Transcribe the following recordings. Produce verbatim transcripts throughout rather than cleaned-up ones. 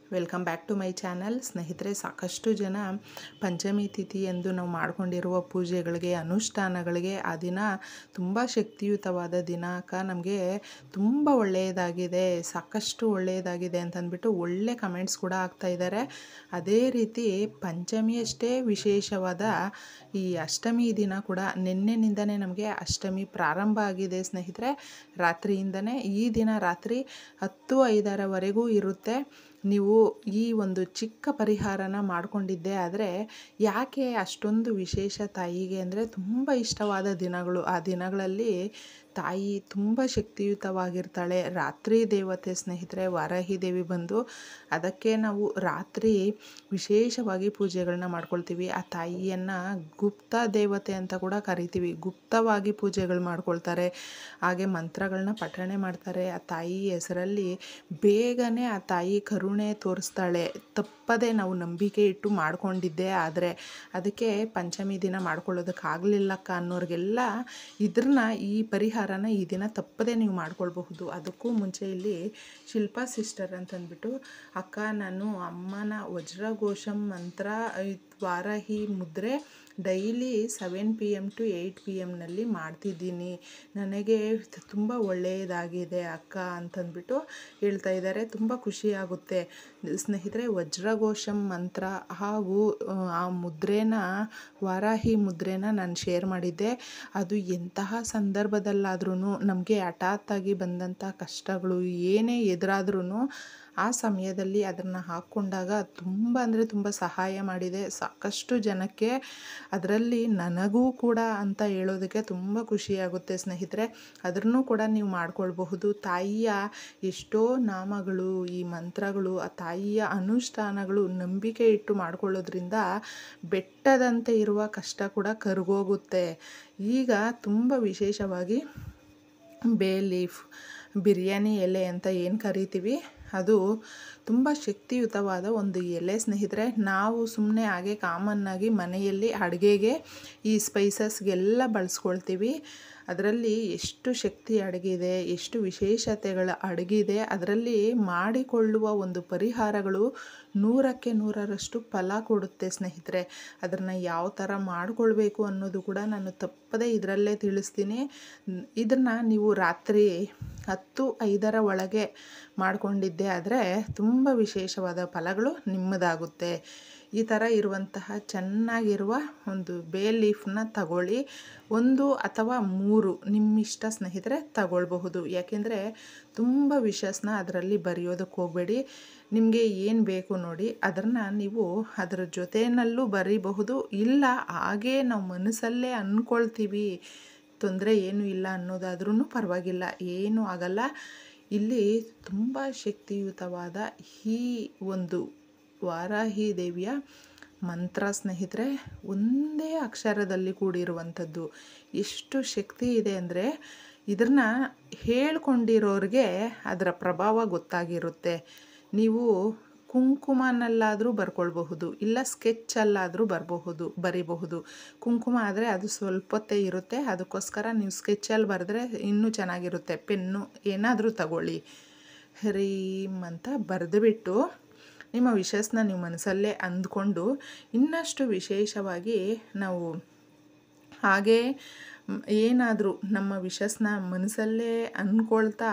Welcome back to my channel. ಸ್ನೇಹಿತರೆ, ಸಾಕಷ್ಟು ಜನ ಪಂಚಮಿ ತಿಥಿ ಎಂದು ನಾವು ಮಾಡಿಕೊಂಡಿರುವ ಪೂಜೆಗಳಿಗೆ, ಅನುಷ್ಠಾನಗಳಿಗೆ ಆ ದಿನ ತುಂಬ ಶಕ್ತಿಯುತವಾದ ದಿನಾಂಕ, ನಮಗೆ ತುಂಬ ಒಳ್ಳೆಯದಾಗಿದೆ, ಸಾಕಷ್ಟು ಒಳ್ಳೆಯದಾಗಿದೆ ಅಂತಂದ್ಬಿಟ್ಟು ಒಳ್ಳೆ ಕಮೆಂಟ್ಸ್ ಕೂಡ ಆಗ್ತಾ ಇದ್ದಾರೆ. ಅದೇ ರೀತಿ ಪಂಚಮಿಯಷ್ಟೇ ವಿಶೇಷವಾದ ಈ ಅಷ್ಟಮಿ ದಿನ ಕೂಡ ನಿನ್ನೆನಿಂದನೇ ನಮಗೆ ಅಷ್ಟಮಿ ಪ್ರಾರಂಭ ಆಗಿದೆ ಸ್ನೇಹಿತರೆ. ರಾತ್ರಿಯಿಂದನೇ ಈ ದಿನ ರಾತ್ರಿ ಹತ್ತು ಐದರವರೆಗೂ ಇರುತ್ತೆ. ನೀವು ಈ ಒಂದು ಚಿಕ್ಕ ಪರಿಹಾರನ ಮಾಡಿಕೊಂಡಿದ್ದೆ ಆದರೆ ಯಾಕೆ ಅಷ್ಟೊಂದು ವಿಶೇಷ ತಾಯಿಗೆ ಅಂದರೆ ತುಂಬ ಇಷ್ಟವಾದ ದಿನಗಳು. ಆ ದಿನಗಳಲ್ಲಿ ತಾಯಿ ತುಂಬ ಶಕ್ತಿಯುತವಾಗಿರ್ತಾಳೆ. ರಾತ್ರಿ ದೇವತೆ ಸ್ನೇಹಿತರೆ, ವಾರಾಹಿ ದೇವಿ ಬಂದು, ಅದಕ್ಕೆ ನಾವು ರಾತ್ರಿ ವಿಶೇಷವಾಗಿ ಪೂಜೆಗಳನ್ನ ಮಾಡ್ಕೊಳ್ತೀವಿ. ಆ ತಾಯಿಯನ್ನು ಗುಪ್ತ ದೇವತೆ ಅಂತ ಕೂಡ ಕರಿತೀವಿ. ಗುಪ್ತವಾಗಿ ಪೂಜೆಗಳು ಮಾಡ್ಕೊಳ್ತಾರೆ, ಹಾಗೆ ಮಂತ್ರಗಳನ್ನ ಪಠಣೆ ಮಾಡ್ತಾರೆ. ಆ ತಾಯಿ ಹೆಸರಲ್ಲಿ ಬೇಗನೆ ಆ ತಾಯಿ ಕರುಣೆ ತೋರಿಸ್ತಾಳೆ. ತಪ್ಪದೆ ನಾವು ನಂಬಿಕೆ ಇಟ್ಟು ಮಾಡ್ಕೊಂಡಿದ್ದೆ ಆದರೆ ಅದಕ್ಕೆ ಪಂಚಮಿ ದಿನ ಮಾಡ್ಕೊಳ್ಳೋದಕ್ಕಾಗಲಿಲ್ಲಕ್ಕ ಅನ್ನೋರಿಗೆಲ್ಲ ಇದ್ರನ್ನ ಈ ಪರಿಹಾರನ ಈ ದಿನ ತಪ್ಪದೆ ನೀವು ಮಾಡ್ಕೊಳ್ಬಹುದು. ಅದಕ್ಕೂ ಮುಂಚೆ ಇಲ್ಲಿ ಶಿಲ್ಪಾ ಸಿಸ್ಟರ್ ಅಂತಂದ್ಬಿಟ್ಟು, ಅಕ್ಕ ನಾನು ಅಮ್ಮನ ವಜ್ರಘೋಷಂ ಮಂತ್ರ ವಾರಾಹಿ ಮುದ್ರೆ daily seven P M to eight P ಎಮ್ನಲ್ಲಿ ಮಾಡ್ತಿದ್ದೀನಿ, ನನಗೆ ತುಂಬ ಒಳ್ಳೆಯದಾಗಿದೆ ಅಕ್ಕ ಅಂತಂದ್ಬಿಟ್ಟು ಹೇಳ್ತಾ ಇದ್ದಾರೆ. ತುಂಬ ಖುಷಿಯಾಗುತ್ತೆ ಸ್ನೇಹಿತರೆ. ವಜ್ರಘೋಷಂ ಮಂತ್ರ ಹಾಗೂ ಆ ಮುದ್ರೆನ, ವಾರಾಹಿ ಮುದ್ರೆನ ನಾನು ಶೇರ್ ಮಾಡಿದ್ದೆ. ಅದು ಎಂತಹ ಸಂದರ್ಭದಲ್ಲಾದ್ರೂ ನಮಗೆ ಹಠಾತ್ತಾಗಿ ಬಂದಂಥ ಕಷ್ಟಗಳು ಏನೇ ಎದುರಾದ್ರೂ ಆ ಸಮಯದಲ್ಲಿ ಅದನ್ನು ಹಾಕ್ಕೊಂಡಾಗ ತುಂಬ ಅಂದರೆ ತುಂಬ ಸಹಾಯ ಮಾಡಿದೆ ಸಾಕಷ್ಟು ಜನಕ್ಕೆ. ಅದರಲ್ಲಿ ನನಗೂ ಕೂಡ ಅಂತ ಹೇಳೋದಕ್ಕೆ ತುಂಬ ಖುಷಿಯಾಗುತ್ತೆ ಸ್ನೇಹಿತರೆ. ಅದನ್ನು ಕೂಡ ನೀವು ಮಾಡ್ಕೊಳ್ಬಹುದು. ತಾಯಿಯ ಎಷ್ಟೋ ನಾಮಗಳು, ಈ ಮಂತ್ರಗಳು, ಆ ತಾಯಿಯ ಅನುಷ್ಠಾನಗಳು ನಂಬಿಕೆ ಇಟ್ಟು ಮಾಡ್ಕೊಳ್ಳೋದ್ರಿಂದ ಬೆಟ್ಟದಂತೆ ಇರುವ ಕಷ್ಟ ಕೂಡ ಕರಗೋಗುತ್ತೆ. ಈಗ ತುಂಬ ವಿಶೇಷವಾಗಿ ಬೇ ಲೀಫ್, ಬಿರಿಯಾನಿ ಎಲೆ ಅಂತ ಏನು ಕರಿತೀವಿ, ಅದು ತುಂಬ ಶಕ್ತಿಯುತವಾದ ಒಂದು ಎಲೆ ಸ್ನೇಹಿತರೆ. ನಾವು ಸುಮ್ಮನೆ ಹಾಗೆ ಕಾಮನ್ನಾಗಿ ಮನೆಯಲ್ಲಿ ಅಡುಗೆಗೆ ಈ ಸ್ಪೈಸಸ್ಗೆಲ್ಲ ಬಳಸ್ಕೊಳ್ತೀವಿ. ಅದರಲ್ಲಿ ಎಷ್ಟು ಶಕ್ತಿ ಅಡಗಿದೆ, ಎಷ್ಟು ವಿಶೇಷತೆಗಳ ಅಡಗಿದೆ, ಅದರಲ್ಲಿ ಮಾಡಿಕೊಳ್ಳುವ ಒಂದು ಪರಿಹಾರಗಳು ನೂರಕ್ಕೆ ನೂರರಷ್ಟು ಫಲ ಕೊಡುತ್ತೆ ಸ್ನೇಹಿತರೆ. ಅದನ್ನು ಯಾವ ಥರ ಮಾಡಿಕೊಳ್ಬೇಕು ಅನ್ನೋದು ಕೂಡ ನಾನು ತಪ್ಪದೇ ಇದರಲ್ಲೇ ತಿಳಿಸ್ತೀನಿ. ಇದನ್ನು ನೀವು ರಾತ್ರಿ ಹತ್ತು ಐದರ ಒಳಗೆ ಮಾಡಿಕೊಂಡಿದ್ದೆ ಆದರೆ ತುಂಬ ವಿಶೇಷವಾದ ಫಲಗಳು ನಿಮ್ಮದಾಗುತ್ತೆ. ಈ ಥರ ಇರುವಂತಹ ಚೆನ್ನಾಗಿರುವ ಒಂದು ಬೇ ಲೀಫ್ನ ತಗೊಳ್ಳಿ. ಒಂದು ಅಥವಾ ಮೂರು ನಿಮ್ಮಿಷ್ಟ ಸ್ನೇಹಿತರೆ ತಗೊಳ್ಬಹುದು. ಯಾಕೆಂದರೆ ತುಂಬ ವಿಷಸ್ನ ಅದರಲ್ಲಿ ಬರೆಯೋದಕ್ಕೆ ಹೋಗಬೇಡಿ. ನಿಮಗೆ ಏನು ಬೇಕು ನೋಡಿ ಅದನ್ನು ನೀವು ಅದರ ಜೊತೆಯಲ್ಲೂ ಬರೀಬಹುದು. ಇಲ್ಲ ಹಾಗೇ ನಾವು ಮನಸ್ಸಲ್ಲೇ ಅಂದ್ಕೊಳ್ತೀವಿ, ತೊಂದರೆ ಏನೂ ಇಲ್ಲ ಅನ್ನೋದಾದ್ರೂ ಪರವಾಗಿಲ್ಲ, ಏನೂ ಆಗಲ್ಲ. ಇಲ್ಲಿ ತುಂಬ ಶಕ್ತಿಯುತವಾದ ಈ ಒಂದು ವಾರಾಹಿ ದೇವಿಯ ಮಂತ್ರ ಸ್ನೇಹಿತರೆ, ಒಂದೇ ಅಕ್ಷರದಲ್ಲಿ ಕೂಡಿರುವಂಥದ್ದು. ಎಷ್ಟು ಶಕ್ತಿ ಇದೆ ಅಂದರೆ ಇದನ್ನು ಹೇಳ್ಕೊಂಡಿರೋರಿಗೆ ಅದರ ಪ್ರಭಾವ ಗೊತ್ತಾಗಿರುತ್ತೆ. ನೀವು ಕುಂಕುಮನಲ್ಲಾದರೂ ಬರ್ಕೊಳ್ಬಹುದು, ಇಲ್ಲ ಸ್ಕೆಚ್ಚಲ್ಲಾದರೂ ಬರಬಹುದು ಬರಿಬಹುದು. ಕುಂಕುಮ ಆದರೆ ಅದು ಸ್ವಲ್ಪ ಹೊತ್ತೇ ಇರುತ್ತೆ, ಅದಕ್ಕೋಸ್ಕರ ನೀವು ಸ್ಕೆಚ್ಚಲ್ಲಿ ಬರೆದ್ರೆ ಇನ್ನೂ ಚೆನ್ನಾಗಿರುತ್ತೆ. ಪೆನ್ನು ಏನಾದರೂ ತಗೊಳ್ಳಿ. ಹ್ರೀಂ ಅಂತ ಬರೆದುಬಿಟ್ಟು ನಿಮ್ಮ ವಿಷಸ್ನ ನೀವು ಮನಸ್ಸಲ್ಲೇ ಅಂದ್ಕೊಂಡು, ಇನ್ನಷ್ಟು ವಿಶೇಷವಾಗಿ ನಾವು ಹಾಗೇ ಏನಾದರೂ ನಮ್ಮ ವಿಷಸ್ನ ಮನಸ್ಸಲ್ಲೇ ಅಂದ್ಕೊಳ್ತಾ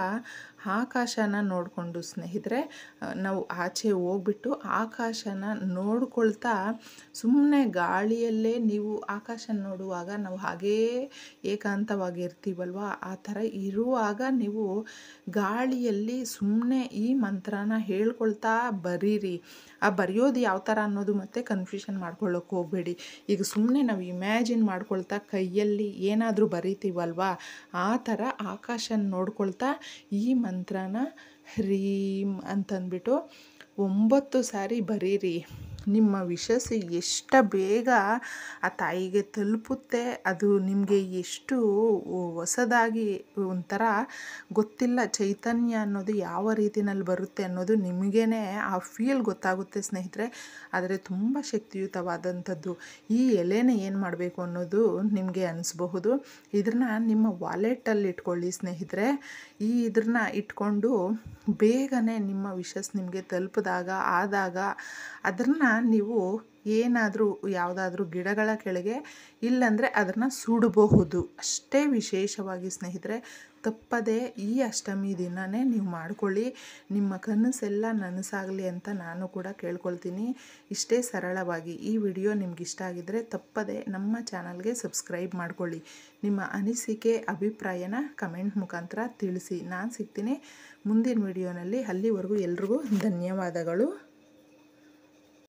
ಆಕಾಶನ ನೋಡಿಕೊಂಡು ಸ್ನೇಹಿತರೆ, ನಾವು ಆಚೆ ಹೋಗ್ಬಿಟ್ಟು ಆಕಾಶನ ನೋಡ್ಕೊಳ್ತಾ ಸುಮ್ಮನೆ ಗಾಳಿಯಲ್ಲೇ, ನೀವು ಆಕಾಶ ನೋಡುವಾಗ ನಾವು ಹಾಗೇ ಏಕಾಂತವಾಗಿ ಇರ್ತೀವಲ್ವ, ಆ ಥರ ಇರುವಾಗ ನೀವು ಗಾಳಿಯಲ್ಲಿ ಸುಮ್ಮನೆ ಈ ಮಂತ್ರನ ಹೇಳ್ಕೊಳ್ತಾ ಬರೀರಿ. ಆ ಬರೆಯೋದು ಯಾವ ಥರ ಅನ್ನೋದು ಮತ್ತೆ ಕನ್ಫ್ಯೂಷನ್ ಮಾಡ್ಕೊಳ್ಳೋಕೆ ಹೋಗಬೇಡಿ. ಈಗ ಸುಮ್ಮನೆ ನಾವು ಇಮ್ಯಾಜಿನ್ ಮಾಡ್ಕೊಳ್ತಾ ಕೈಯಲ್ಲಿ ಏನಾದರೂ ಬರಿತೀವಲ್ವ, ಆ ಥರ ಆಕಾಶನ ನೋಡ್ಕೊಳ್ತಾ ಈ ಮಂತ್ರನ ಹ್ರೀಂ ಅಂತಂದ್ಬಿಟ್ಟು ಒಂಬತ್ತು ಸಾರಿ ಬರೀರಿ. ನಿಮ್ಮ ವಿಷಸ್ ಎಷ್ಟು ಬೇಗ ಆ ತಾಯಿಗೆ ತಲುಪುತ್ತೆ, ಅದು ನಿಮಗೆ ಎಷ್ಟು ಹೊಸದಾಗಿ ಒಂಥರ ಗೊತ್ತಿಲ್ಲ, ಚೈತನ್ಯ ಅನ್ನೋದು ಯಾವ ರೀತಿನಲ್ಲಿ ಬರುತ್ತೆ ಅನ್ನೋದು ನಿಮಗೇ ಆ ಫೀಲ್ ಗೊತ್ತಾಗುತ್ತೆ ಸ್ನೇಹಿತರೆ. ಆದರೆ ತುಂಬ ಶಕ್ತಿಯುತವಾದಂಥದ್ದು. ಈ ಎಲೆನ ಏನು ಮಾಡಬೇಕು ಅನ್ನೋದು ನಿಮಗೆ ಅನಿಸ್ಬಹುದು. ಇದನ್ನು ನಿಮ್ಮ ವಾಲೆಟಲ್ಲಿ ಇಟ್ಕೊಳ್ಳಿ ಸ್ನೇಹಿತರೆ. ಈ ಇದನ್ನ ಇಟ್ಕೊಂಡು ಬೇಗನೆ ನಿಮ್ಮ ವಿಶಸ್ ನಿಮಗೆ ತಲುಪಿದಾಗ ಆದಾಗ ಅದನ್ನು ನೀವು ಏನಾದರೂ ಯಾವುದಾದ್ರೂ ಗಿಡಗಳ ಕೆಳಗೆ ಇಲ್ಲಾಂದರೆ ಅದನ್ನು ಸುಡಬಹುದು. ಅಷ್ಟೇ ವಿಶೇಷವಾಗಿ ಸ್ನೇಹಿತರೆ, ತಪ್ಪದೆ ಈ ಅಷ್ಟಮಿ ದಿನವೇ ನೀವು ಮಾಡ್ಕೊಳ್ಳಿ. ನಿಮ್ಮ ಕನಸೆಲ್ಲ ನನಸಾಗಲಿ ಅಂತ ನಾನು ಕೂಡ ಕೇಳ್ಕೊಳ್ತೀನಿ. ಇಷ್ಟೇ ಸರಳವಾಗಿ ಈ ವಿಡಿಯೋ ನಿಮ್ಗೆ ಇಷ್ಟ ಆಗಿದ್ದರೆ ತಪ್ಪದೆ ನಮ್ಮ ಚಾನಲ್ಗೆ ಸಬ್ಸ್ಕ್ರೈಬ್ ಮಾಡ್ಕೊಳ್ಳಿ. ನಿಮ್ಮ ಅನಿಸಿಕೆ ಅಭಿಪ್ರಾಯನ ಕಮೆಂಟ್ ಮುಖಾಂತರ ತಿಳಿಸಿ. ನಾನು ಸಿಗ್ತೀನಿ ಮುಂದಿನ ವಿಡಿಯೋನಲ್ಲಿ. ಅಲ್ಲಿವರೆಗೂ ಎಲ್ರಿಗೂ ಧನ್ಯವಾದಗಳು.